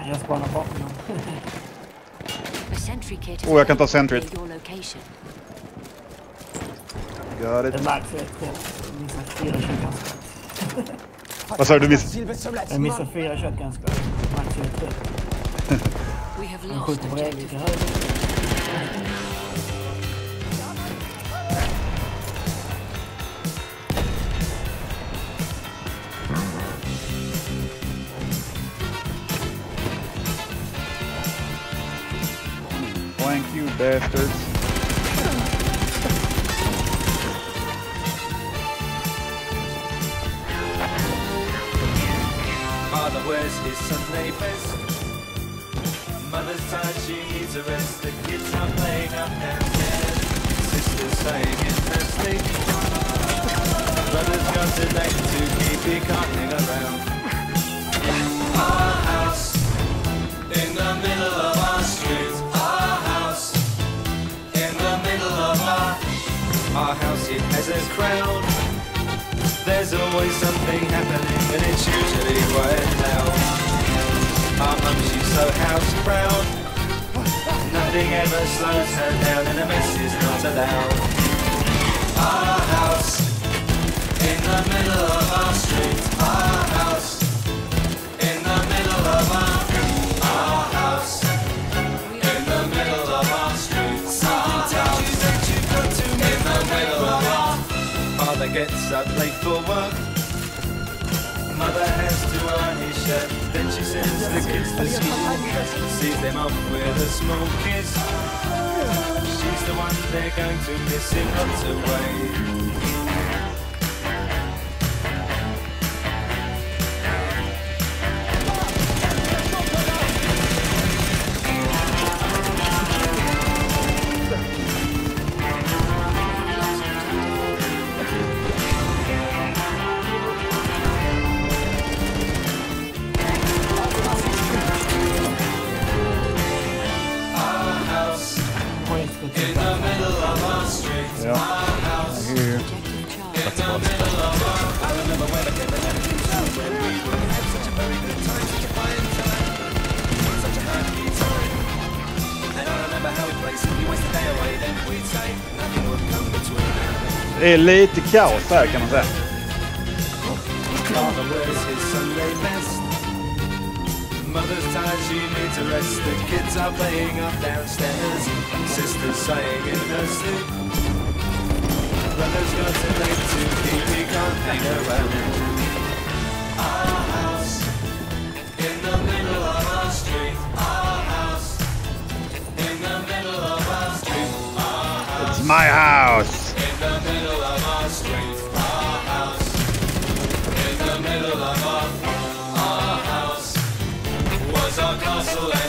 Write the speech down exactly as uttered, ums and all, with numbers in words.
Jag spanar bort någon. Oh, jag kan ta Sentry. Got it. Det märks ett missar fyra shotguns. Vad sa du? Miss? Jag missar fyra shotguns. Märks ett Jag skjuter bredvid till höger. Thank you, bastards. Father wears his Sunday best. Mother's tired, she needs a rest. The kids are playing up downstairs. Sister's saying in her sleep. Brother's got to late to keep he can't hang around. Our house in the middle of our street. Our house in the middle of our Our house, it has a crowd. There's always something happening and it's usually quite loud. Our mum, she's so house proud. Nothing ever slows her down and a mess is not allowed. Our house in the middle of our street. Our house in the middle of our Our house in the middle of our street. Our house that you've got to in the middle of our Father gets up late for work. Mother has to iron his shirt. Then she sends the kids to school. Sees them off with a small kiss. She's the one they're going to miss in lots of ways. In the middle of our street, yeah. Our house. I hear you. In the middle of our I remember when I came to that town when we would have such a very good time, such a fine time, such a happy time. And I remember how we played, so we waste the day away, then we'd say nothing would come between. Det är lite kaos här kan man säga. Father wears his Sunday best. Mother's tired, she needs a rest. The kids are playing up downstairs. Sister's sighing in her sleep. Brother's got to late to keep, he can't hang around. Our house in the middle of our street. Our house in the middle of our street. Our house. It's my house. In the middle of our street. Our house in the middle of our Our house was our castle.